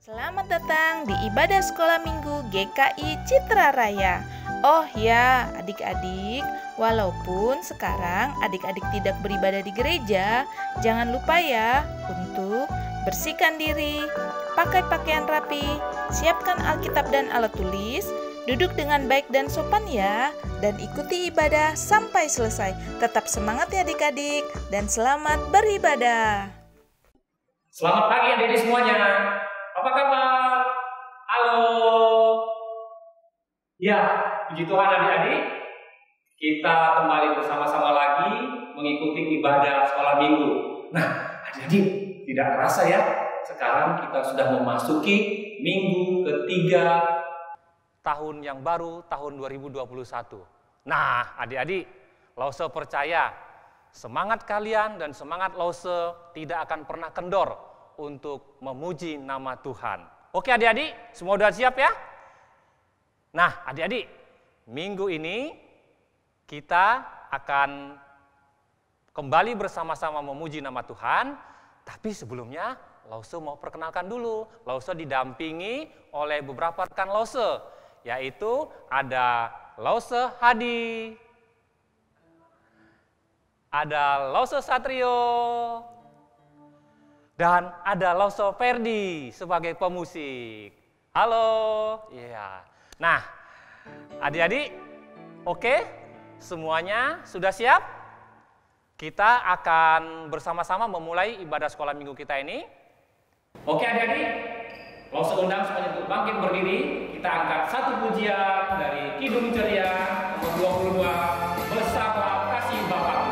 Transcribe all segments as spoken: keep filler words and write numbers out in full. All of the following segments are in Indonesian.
Selamat datang di ibadah sekolah minggu G K I Citra Raya. Oh ya, adik-adik, walaupun sekarang adik-adik tidak beribadah di gereja, jangan lupa ya untuk bersihkan diri, pakai pakaian rapi, siapkan Alkitab dan alat tulis, duduk dengan baik dan sopan ya, dan ikuti ibadah sampai selesai. Tetap semangat ya adik-adik, dan selamat beribadah. Selamat pagi adik-adik semuanya. Apa kabar? Halo. Ya, puji Tuhan adik-adik. Kita kembali bersama-sama lagi mengikuti ibadah sekolah minggu. Nah, adik-adik, tidak terasa ya, sekarang kita sudah memasuki minggu ketiga tahun yang baru, tahun dua ribu dua puluh satu. Nah, adik-adik, Lause percaya semangat kalian dan semangat Lause tidak akan pernah kendor untuk memuji nama Tuhan. Oke adik-adik, semua sudah siap ya? Nah adik-adik, minggu ini kita akan kembali bersama-sama memuji nama Tuhan. Tapi sebelumnya, Lause mau perkenalkan dulu. Lause didampingi oleh beberapa rekan Lause, yaitu ada Lause Hadi, ada Lause Satrio, dan ada Lause Ferdi sebagai pemusik. Halo. Iya. Nah, adik-adik, oke? Semuanya sudah siap? Kita akan bersama-sama memulai ibadah sekolah minggu kita ini. Oke adik-adik, Lause undang semuanya untuk bangkit berdiri. Kita angkat satu pujian dari Kidung Ceria nomor dua puluh dua, Bersama Kasih Bapa.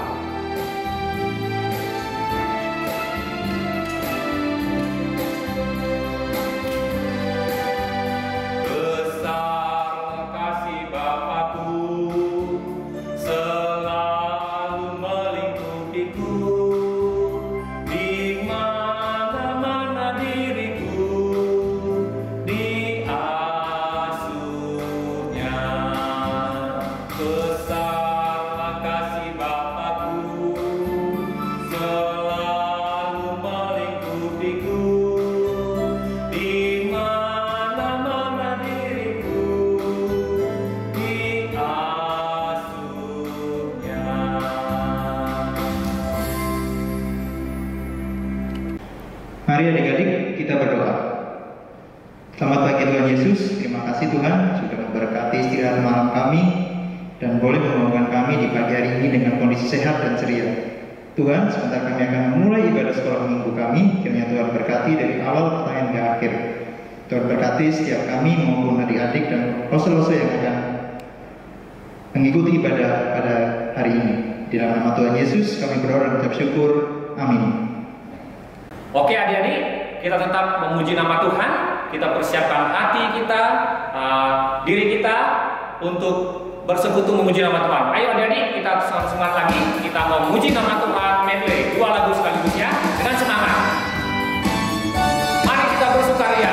Mari adik-adik kita berdoa. Selamat pagi Tuhan Yesus, terima kasih Tuhan sudah memberkati istirahat malam kami dan boleh membangunkan kami di pagi hari ini dengan kondisi sehat dan ceria. Tuhan, sebentar kami akan memulai ibadah sekolah minggu kami, kiranya Tuhan berkati dari awal pertengahan hingga akhir. Tuhan berkati setiap kami maupun adik-adik dan Lause-Lause yang akan mengikuti ibadah pada hari ini. Di dalam nama Tuhan Yesus kami berdoa dan mengucap syukur. Amin. Oke adik-adik, kita tetap memuji nama Tuhan, kita persiapkan hati kita, uh, diri kita untuk bersekutu memuji nama Tuhan. Ayo adik-adik, kita semangat lagi, kita mau memuji nama Tuhan, medley, dua lagu sekaligus ya, dengan semangat. Mari kita bersukaria.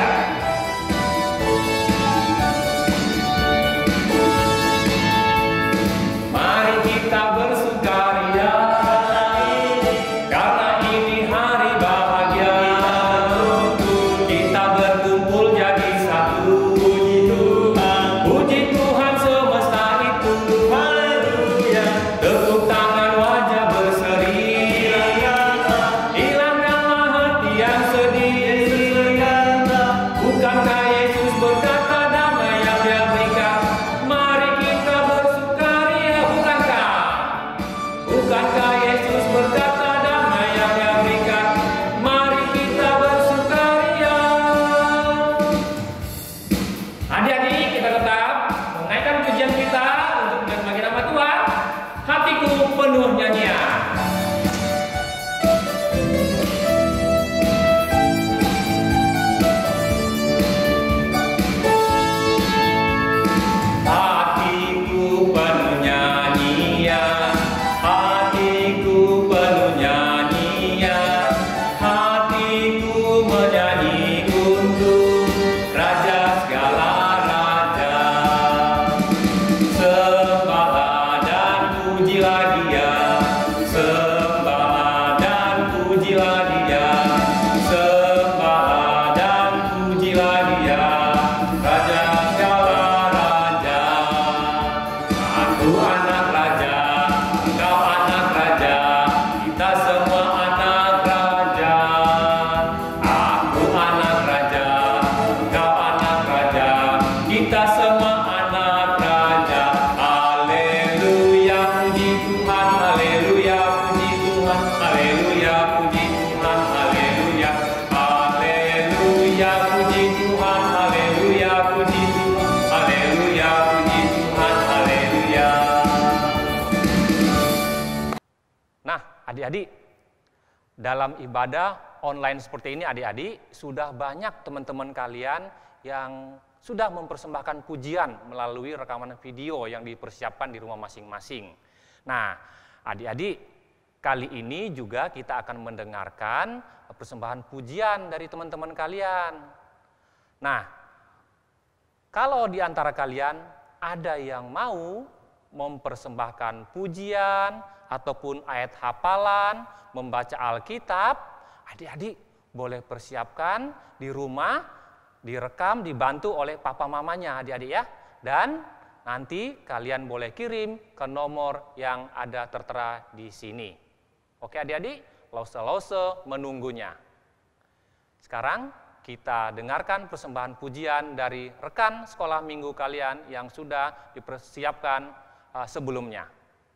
Mari kita bersukaria. Haleluya, tepuk tangan wajah berseri. adik-adik, dalam ibadah online seperti ini adik-adik, sudah banyak teman-teman kalian yang sudah mempersembahkan pujian melalui rekaman video yang dipersiapkan di rumah masing-masing. Nah, adik-adik, kali ini juga kita akan mendengarkan persembahan pujian dari teman-teman kalian. Nah, kalau di antara kalian ada yang mau mempersembahkan pujian ataupun ayat hafalan, membaca Alkitab, adik-adik boleh persiapkan di rumah, direkam, dibantu oleh papa mamanya adik-adik ya. Dan nanti kalian boleh kirim ke nomor yang ada tertera di sini. Oke adik-adik, lause-lause menunggunya. Sekarang kita dengarkan persembahan pujian dari rekan sekolah minggu kalian yang sudah dipersiapkan uh, sebelumnya.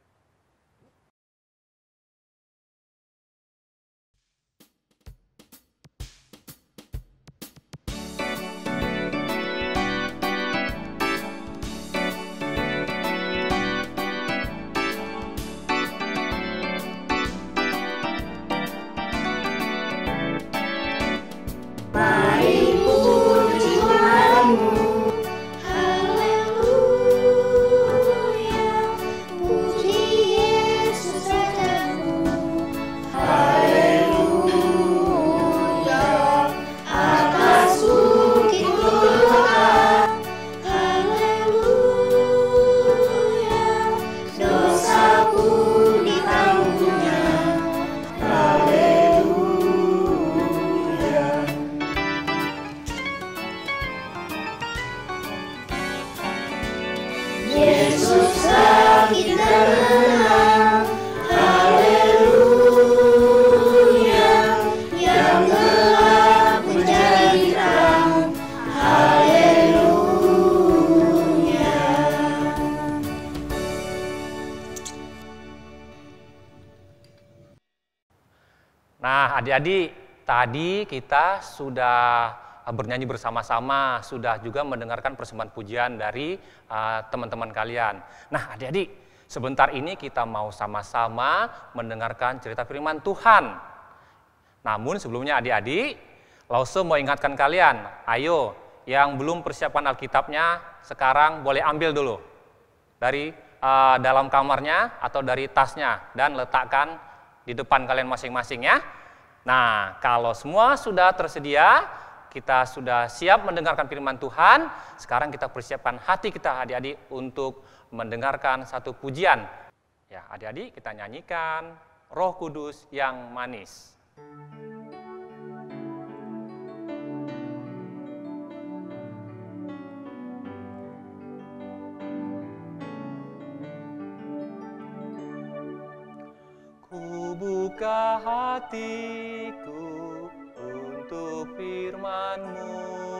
Nah, adik-adik, tadi kita sudah bernyanyi bersama-sama, sudah juga mendengarkan persembahan pujian dari teman-teman uh, kalian. Nah, adik-adik, sebentar ini kita mau sama-sama mendengarkan cerita firman Tuhan. Namun sebelumnya adik-adik, Lause mau ingatkan kalian, ayo yang belum persiapkan Alkitabnya, sekarang boleh ambil dulu dari uh, dalam kamarnya atau dari tasnya dan letakkan di depan kalian masing-masing ya. Nah, kalau semua sudah tersedia, kita sudah siap mendengarkan firman Tuhan, sekarang kita persiapkan hati kita adik-adik untuk mendengarkan satu pujian. Ya, adik-adik kita nyanyikan Roh Kudus yang manis. Buka hatiku untuk firman-Mu,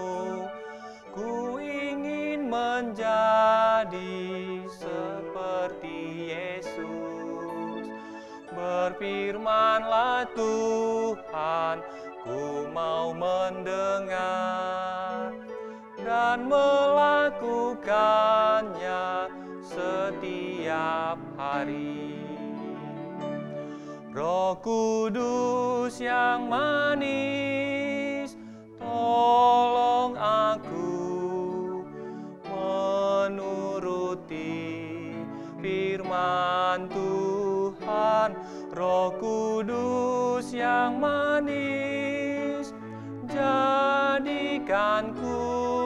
ku ingin menjadi seperti Yesus. Berfirman-Lah Tuhan, ku mau mendengar dan melakukannya setiap hari. Roh Kudus yang manis, tolong aku menuruti firman Tuhan. Roh Kudus yang manis, jadikanku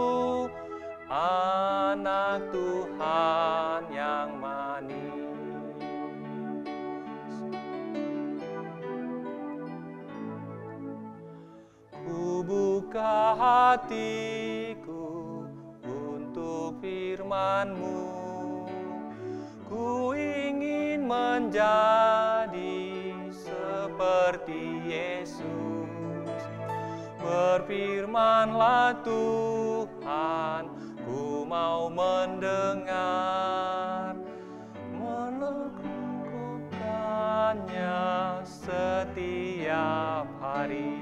anak Tuhan yang manis. Buka hatiku untuk firman-Mu, ku ingin menjadi seperti Yesus. Berfirman-Lah Tuhan, ku mau mendengar, melakukannya setiap hari.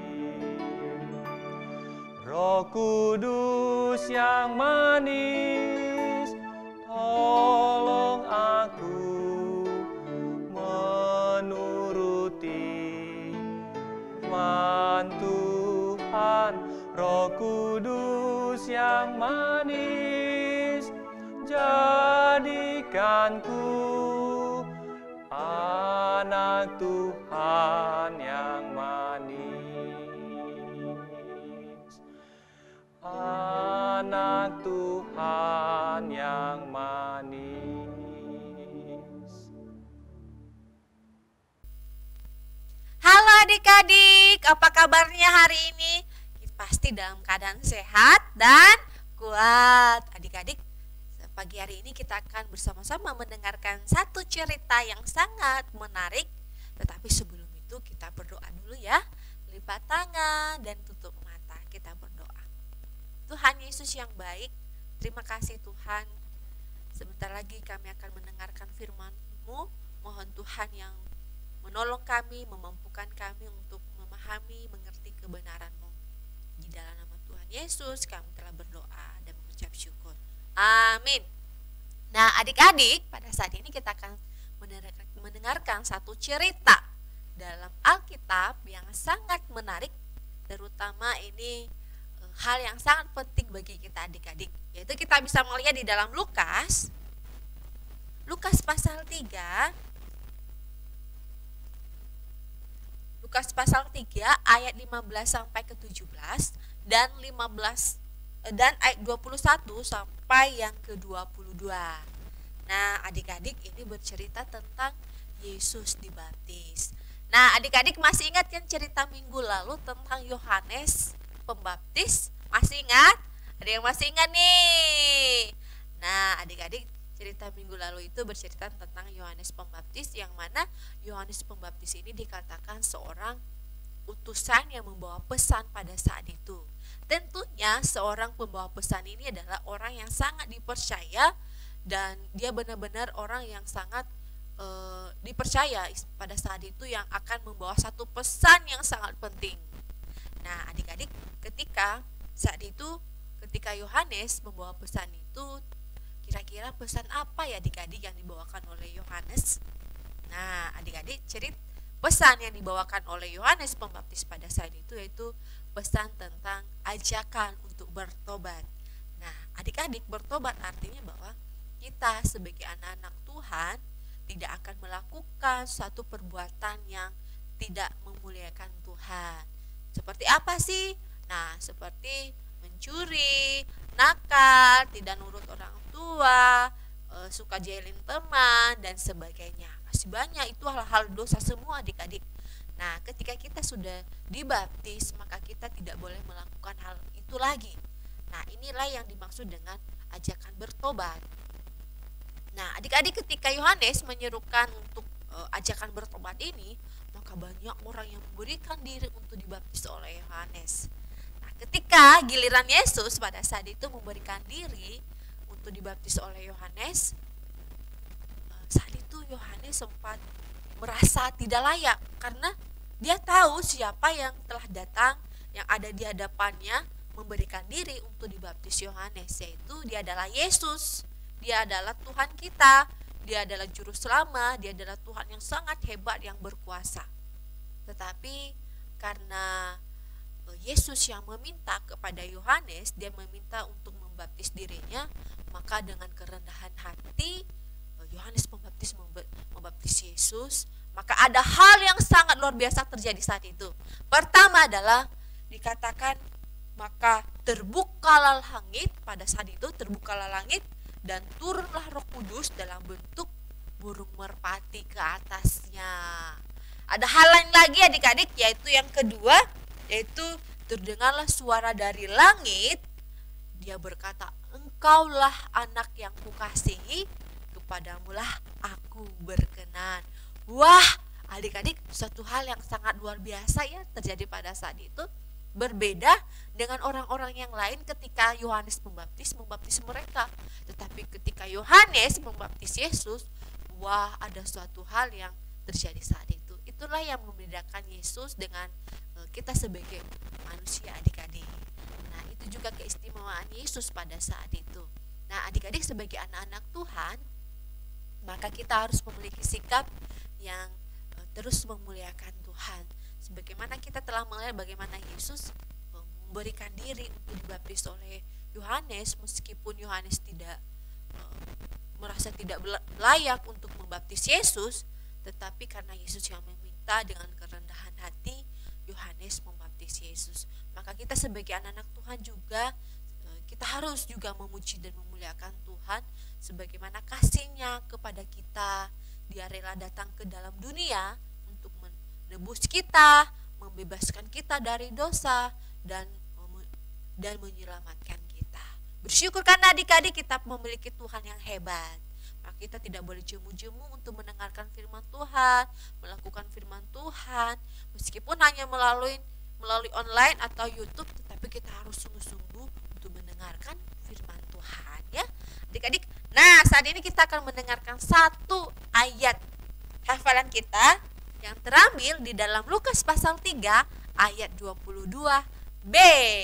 Roh Kudus yang manis, tolong aku menuruti Yesus yang manis, jadikanku anak Tuhan yang manis, anak Tuhan yang manis. Halo adik-adik, apa kabarnya hari ini? Pasti dalam keadaan sehat dan kuat. Adik-adik, pagi hari ini kita akan bersama-sama mendengarkan satu cerita yang sangat menarik. Tetapi sebelum itu kita berdoa dulu ya. Lipat tangan dan tutup mata, kita berdoa. Tuhan Yesus yang baik, terima kasih Tuhan. Sebentar lagi kami akan mendengarkan firman-Mu. Mohon Tuhan yang menolong kami, memampukan kami untuk memahami, mengerti kebenaran-Mu. Di dalam nama Tuhan Yesus kami telah berdoa dan mengucap syukur. Amin. Nah adik-adik, pada saat ini kita akan mendengarkan satu cerita dalam Alkitab yang sangat menarik. Terutama ini hal yang sangat penting bagi kita adik-adik. Yaitu kita bisa melihat di dalam Lukas. Lukas pasal tiga. Lukas pasal tiga ayat lima belas sampai ke tujuh belas dan lima belas dan ayat dua puluh satu sampai yang ke dua puluh dua. Nah, adik-adik ini bercerita tentang Yesus dibaptis. Nah, adik-adik masih ingat kan cerita minggu lalu tentang Yohanes Pembaptis? Masih ingat? Ada yang masih ingat nih? Nah, adik-adik, cerita minggu lalu itu bercerita tentang Yohanes Pembaptis, yang mana Yohanes Pembaptis ini dikatakan seorang utusan yang membawa pesan pada saat itu. Tentunya seorang pembawa pesan ini adalah orang yang sangat dipercaya, dan dia benar-benar orang yang sangat e, dipercaya pada saat itu, yang akan membawa satu pesan yang sangat penting. Nah adik-adik, ketika saat itu ketika Yohanes membawa pesan itu, kira-kira pesan apa ya adik-adik yang dibawakan oleh Yohanes? Nah adik-adik, cerita pesan yang dibawakan oleh Yohanes Pembaptis pada saat itu yaitu pesan tentang ajakan untuk bertobat. Nah adik-adik, bertobat artinya bahwa kita sebagai anak-anak Tuhan tidak akan melakukan suatu perbuatan yang tidak memuliakan Tuhan. Seperti apa sih? Nah seperti mencuri, nakal, tidak nurut orang tua, e, suka jailin teman dan sebagainya. Masih banyak, itu hal-hal dosa semua adik-adik. Nah ketika kita sudah dibaptis, maka kita tidak boleh melakukan hal itu lagi. Nah inilah yang dimaksud dengan ajakan bertobat. Nah adik-adik, ketika Yohanes menyerukan untuk e, ajakan bertobat ini, maka banyak orang yang memberikan diri untuk dibaptis oleh Yohanes. Nah ketika giliran Yesus pada saat itu memberikan diri untuk dibaptis oleh Yohanes, saat itu Yohanes sempat merasa tidak layak, karena dia tahu siapa yang telah datang, yang ada di hadapannya memberikan diri untuk dibaptis Yohanes, yaitu dia adalah Yesus. Dia adalah Tuhan kita, dia adalah juru selamat, dia adalah Tuhan yang sangat hebat, yang berkuasa. Tetapi karena Yesus yang meminta kepada Yohanes, dia meminta untuk membaptis dirinya, maka dengan kerendahan hati Yohanes Pembaptis membaptis Yesus. Maka ada hal yang sangat luar biasa terjadi saat itu. Pertama adalah dikatakan maka terbukalah langit. Pada saat itu terbukalah langit dan turunlah Roh Kudus dalam bentuk burung merpati ke atasnya. Ada hal lain lagi adik-adik, yaitu yang kedua, yaitu terdengarlah suara dari langit. Dia berkata, engkaulah anak yang kukasihi, kepadamulah aku berkenan. Wah adik-adik, suatu hal yang sangat luar biasa ya terjadi pada saat itu. Berbeda dengan orang-orang yang lain ketika Yohanes Pembaptis membaptis mereka. Tetapi ketika Yohanes membaptis Yesus, wah ada suatu hal yang terjadi saat itu. Itulah yang membedakan Yesus dengan uh, kita sebagai manusia adik-adik. Nah itu juga keistimewaan Yesus pada saat itu. Nah adik-adik, sebagai anak-anak Tuhan, maka kita harus memiliki sikap yang uh, terus memuliakan Tuhan. Sebagaimana kita telah melihat bagaimana Yesus memberikan diri untuk dibaptis oleh Yohanes, meskipun Yohanes tidak uh, merasa tidak layak untuk membaptis Yesus, tetapi karena Yesus yang meminta, dengan kerendahan hati Yohanes membaptis Yesus. Maka kita sebagai anak-anak Tuhan juga, uh, kita harus juga memuji dan memuliakan Tuhan sebagaimana kasih-Nya kepada kita. Dia rela datang ke dalam dunia untuk menebus kita, membebaskan kita dari dosa, dan dan menyelamatkan kita. Bersyukur karena adik-adik kita memiliki Tuhan yang hebat. Maka kita tidak boleh jemu-jemu untuk mendengarkan firman Tuhan, melakukan firman Tuhan, meskipun hanya melalui melalui online atau YouTube, tetapi kita harus sungguh-sungguh untuk mendengarkan firman Tuhan, ya, adik-adik. Nah, saat ini kita akan mendengarkan satu ayat hafalan kita yang terambil di dalam Lukas pasal tiga ayat dua puluh dua b,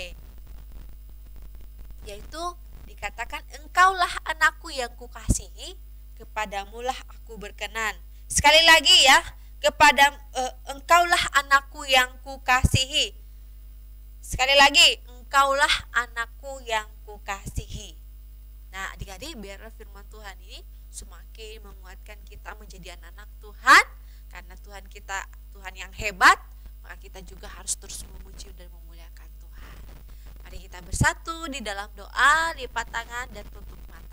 yaitu dikatakan, engkaulah anakku yang kukasihi, kepadamulah aku berkenan. Sekali lagi ya, kepada uh, engkaulah anakku yang kukasihi. Sekali lagi, engkaulah anakku yang kukasihi. Nah, adik-adik, biarlah firman Tuhan ini semakin menguatkan kita menjadi anak-anak Tuhan, karena Tuhan kita Tuhan yang hebat, maka kita juga harus terus memuji dan memuliakan Tuhan. Mari kita bersatu di dalam doa, lipat tangan dan tutup mata.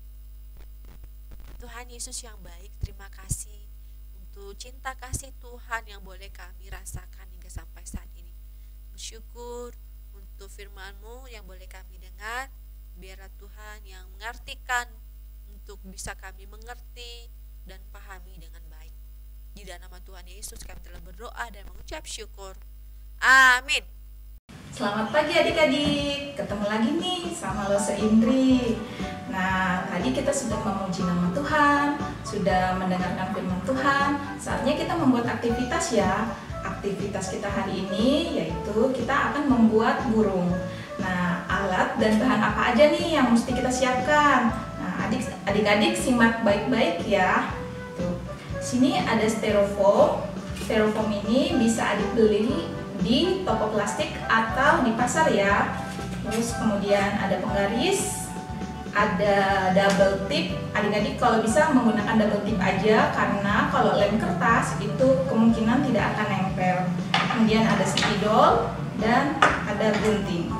Tuhan Yesus yang baik, terima kasih untuk cinta kasih Tuhan yang boleh kami rasakan hingga sampai saat ini. Bersyukur untuk firman-Mu yang boleh kami dengar. Biarlah Tuhan yang mengartikan untuk bisa kami mengerti dan pahami dengan baik. Di dalam nama Tuhan Yesus kami telah berdoa dan mengucap syukur. Amin. Selamat pagi adik-adik, ketemu lagi nih sama Lose Indri. Nah, tadi kita sudah memuji nama Tuhan, sudah mendengarkan firman Tuhan. Saatnya kita membuat aktivitas ya. Aktivitas kita hari ini yaitu kita akan membuat burung. Nah, alat dan bahan apa aja nih yang mesti kita siapkan? Nah, adik, adik-adik simak baik-baik ya. Tuh. Sini ada styrofoam. Styrofoam ini bisa adik beli di toko plastik atau di pasar ya. Terus kemudian ada penggaris, ada double tip. Adik-adik kalau bisa menggunakan double tip aja, karena kalau lem kertas itu kemungkinan tidak akan nempel. Kemudian ada spidol dan ada gunting.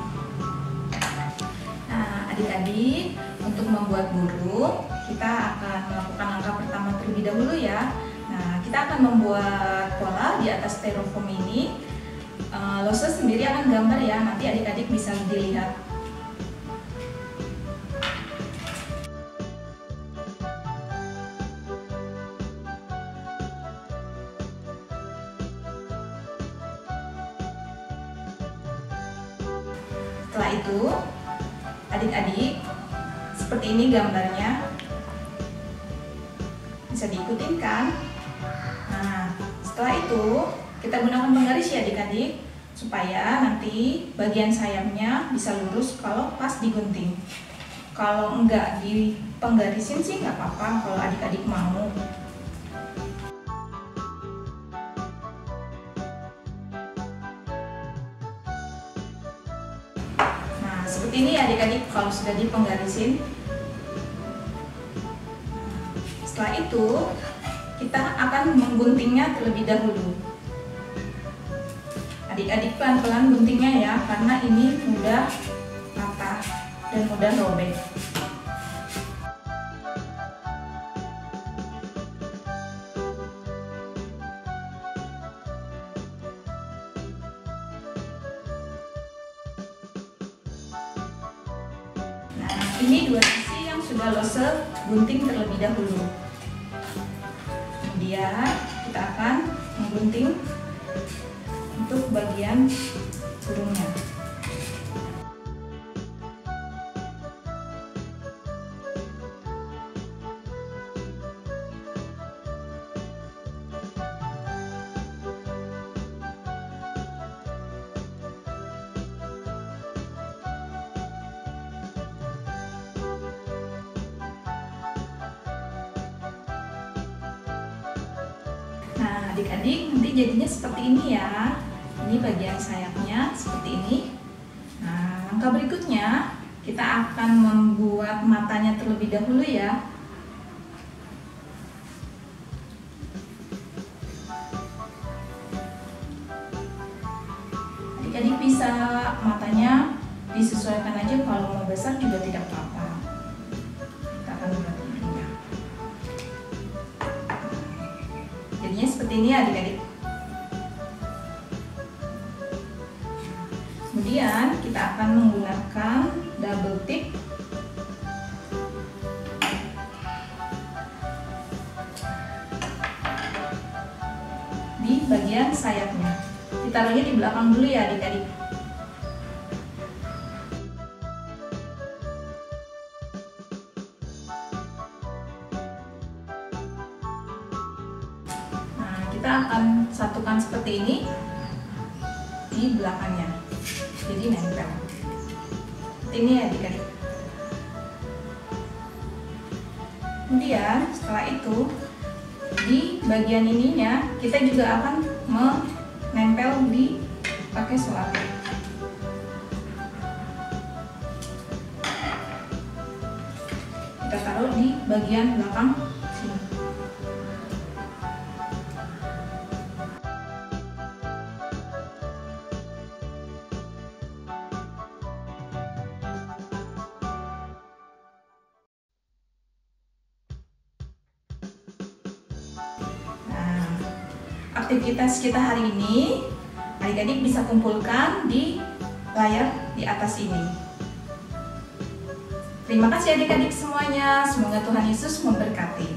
Nah, adik-adik, untuk membuat burung kita akan melakukan langkah pertama terlebih dahulu ya. Nah, kita akan membuat pola di atas styrofoam ini. Uh, Lose sendiri akan gambar ya, nanti adik-adik bisa dilihat. Setelah itu, adik-adik, seperti ini gambarnya. Bisa diikutin kan? Nah, setelah itu kita gunakan penggaris ya adik-adik, supaya nanti bagian sayapnya bisa lurus kalau pas digunting. Kalau enggak dipenggarisin sih nggak apa-apa kalau adik-adik mau. Nah, seperti ini ya adik-adik kalau sudah dipenggarisin. Setelah itu kita akan mengguntingnya terlebih dahulu. Adik-adik pelan-pelan guntingnya ya, karena ini mudah patah dan mudah robek. Nah, ini dua sisi yang sudah Lose gunting terlebih dahulu. Kemudian kita akan menggunting untuk bagian burungnya. Nah, adik-adik, nanti jadinya seperti ini ya. Ini bagian sayapnya seperti ini. Nah, langkah berikutnya kita akan membuat matanya terlebih dahulu ya. Adik-adik bisa matanya disesuaikan aja, kalau mau besar juga tidak apa-apa. Kita akan buat ininya. Jadinya seperti ini adik-adik. Kemudian kita akan menggunakan double tip di bagian sayapnya. Ditaruhnya di belakang dulu ya adik-adik. Nah, kita akan satukan seperti ini di belakangnya. Jadi nempel. Ini ya adik-adik. Kemudian setelah itu di bagian ininya kita juga akan menempel di pakai selaput. Kita taruh di bagian belakang sini. Aktivitas kita hari ini adik-adik bisa kumpulkan di layar di atas ini. Terima kasih adik-adik semuanya, semoga Tuhan Yesus memberkati.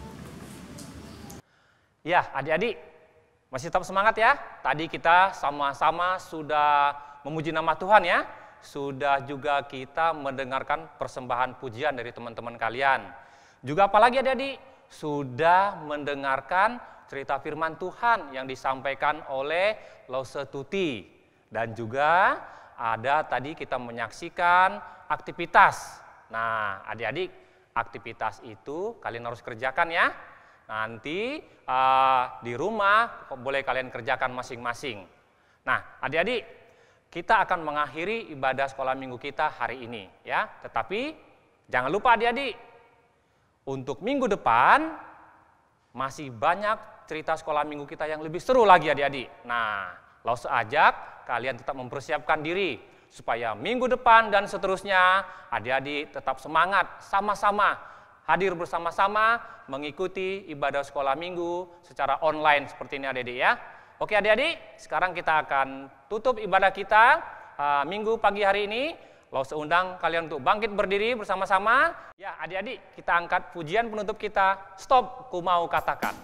Ya, adik-adik masih tetap semangat ya. Tadi kita sama-sama sudah memuji nama Tuhan ya. Sudah juga kita mendengarkan persembahan pujian dari teman-teman kalian. Juga apalagi adik-adik sudah mendengarkan cerita firman Tuhan yang disampaikan oleh Lause Tuti. Dan juga ada tadi kita menyaksikan aktivitas. Nah, adik-adik, aktivitas itu kalian harus kerjakan ya. Nanti uh, di rumah boleh kalian kerjakan masing-masing. Nah, adik-adik, kita akan mengakhiri ibadah sekolah minggu kita hari ini ya. Tetapi jangan lupa adik-adik, untuk minggu depan masih banyak cerita sekolah minggu kita yang lebih seru lagi adik-adik. Nah, Lause ajak kalian tetap mempersiapkan diri supaya minggu depan dan seterusnya adik-adik tetap semangat sama-sama hadir bersama-sama mengikuti ibadah sekolah minggu secara online seperti ini adik-adik ya. Oke adik-adik, sekarang kita akan tutup ibadah kita uh, minggu pagi hari ini. Lause undang kalian untuk bangkit berdiri bersama-sama. Ya adik-adik, kita angkat pujian penutup kita. Stop, ku mau katakan.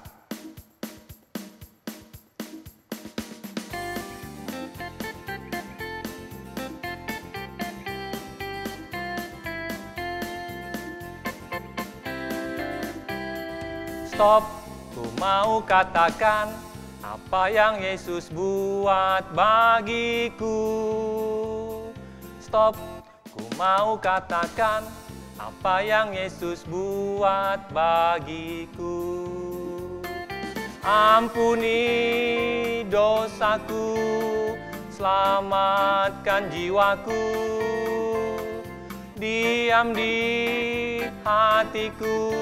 Stop, ku mau katakan apa yang Yesus buat bagiku. Stop, ku mau katakan apa yang Yesus buat bagiku. Ampuni dosaku, selamatkan jiwaku. Diam di hatiku,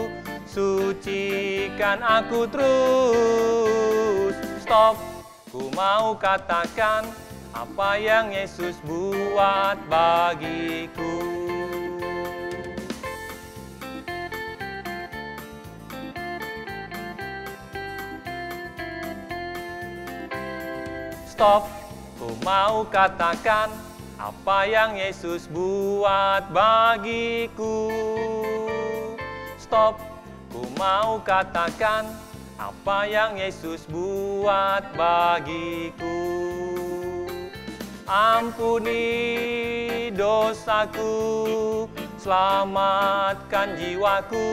sucikan aku terus. Stop, ku mau katakan apa yang Yesus buat bagiku. Stop, ku mau katakan apa yang Yesus buat bagiku. Stop, ku mau katakan apa yang Yesus buat bagiku. Ampuni dosaku, selamatkan jiwaku.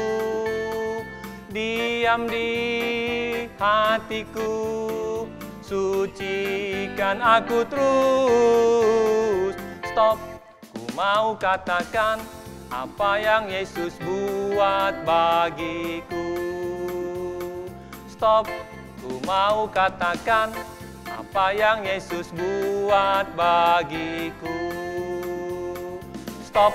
Diam di hatiku, sucikan aku terus. Stop, ku mau katakan apa yang Yesus buat bagiku. Stop, ku mau katakan apa yang Yesus buat bagiku. stop.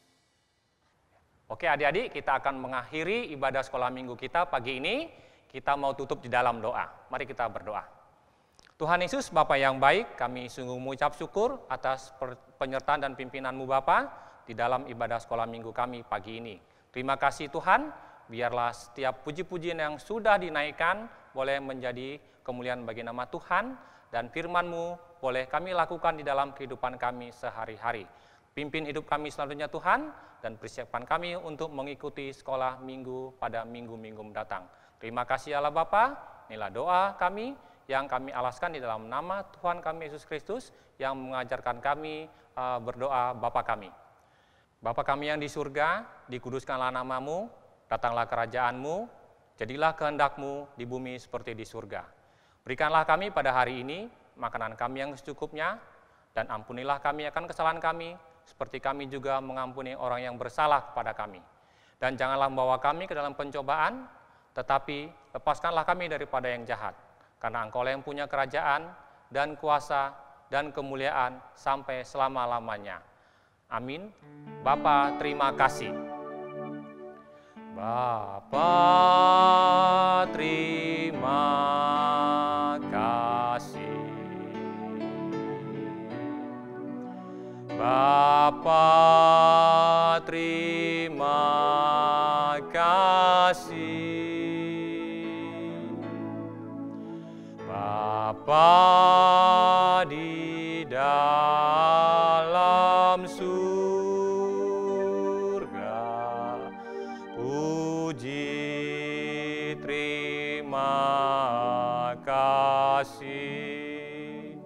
Oke adik-adik, kita akan mengakhiri ibadah sekolah minggu kita pagi ini. Kita mau tutup di dalam doa. Mari kita berdoa. Tuhan Yesus, Bapa yang baik, kami sungguh mengucap syukur atas penyertaan dan pimpinan-Mu Bapa di dalam ibadah sekolah minggu kami pagi ini. Terima kasih Tuhan, biarlah setiap puji-pujian yang sudah dinaikkan boleh menjadi kemuliaan bagi nama Tuhan, dan firman-Mu boleh kami lakukan di dalam kehidupan kami sehari-hari. Pimpin hidup kami selanjutnya Tuhan, dan persiapkan kami untuk mengikuti sekolah minggu pada minggu-minggu mendatang. Terima kasih Allah Bapa, inilah doa kami yang kami alaskan di dalam nama Tuhan kami Yesus Kristus yang mengajarkan kami uh, berdoa Bapa kami. Bapa kami yang di surga, dikuduskanlah nama-Mu, datanglah kerajaan-Mu, jadilah kehendak-Mu di bumi seperti di surga. Berikanlah kami pada hari ini makanan kami yang secukupnya, dan ampunilah kami akan kesalahan kami, seperti kami juga mengampuni orang yang bersalah kepada kami. Dan janganlah membawa kami ke dalam pencobaan, tetapi lepaskanlah kami daripada yang jahat. Karena Engkau yang punya kerajaan dan kuasa dan kemuliaan sampai selama-lamanya. Amin. Bapa, terima kasih. Bapa, terima kasih. Bapa, terima kasih. Bapa di dalam surga, puji terima kasih.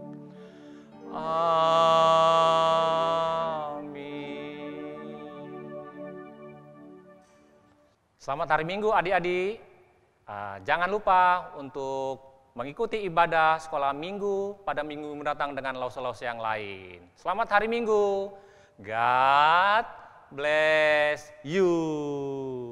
Amin. Selamat hari Minggu adik-adik. Uh, jangan lupa untuk mengikuti ibadah sekolah minggu pada minggu mendatang dengan lause-lause yang lain. Selamat hari Minggu. God bless you.